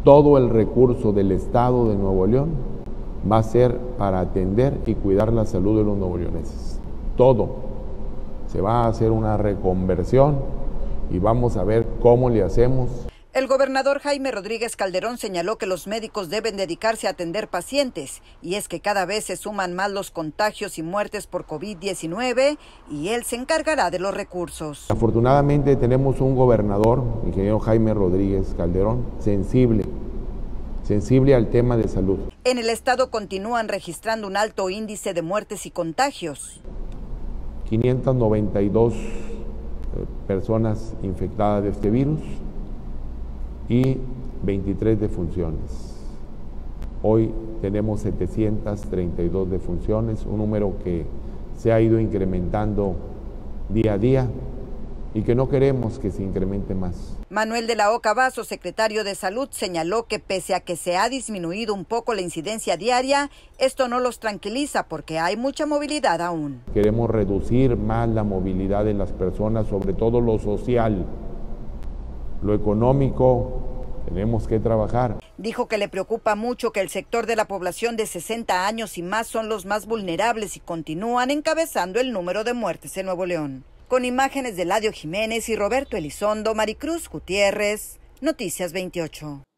todo el recurso del Estado de Nuevo León va a ser para atender y cuidar la salud de los nuevoleoneses. Todo. Se va a hacer una reconversión y vamos a ver cómo le hacemos. El gobernador Jaime Rodríguez Calderón señaló que los médicos deben dedicarse a atender pacientes, y es que cada vez se suman más los contagios y muertes por COVID-19, y él se encargará de los recursos. Afortunadamente tenemos un gobernador, ingeniero Jaime Rodríguez Calderón, sensible al tema de salud. En el estado continúan registrando un alto índice de muertes y contagios. 592 personas infectadas de este virus y 23 defunciones. Hoy tenemos 732 defunciones, un número que se ha ido incrementando día a día y que no queremos que se incremente más. Manuel de la Oca Vaso, secretario de Salud, señaló que pese a que se ha disminuido un poco la incidencia diaria, esto no los tranquiliza porque hay mucha movilidad aún. Queremos reducir más la movilidad de las personas, sobre todo lo social, lo económico. Tenemos que trabajar. Dijo que le preocupa mucho que el sector de la población de 60 años y más son los más vulnerables y continúan encabezando el número de muertes en Nuevo León. Con imágenes de Eladio Jiménez y Roberto Elizondo, Maricruz Gutiérrez, Noticias 28.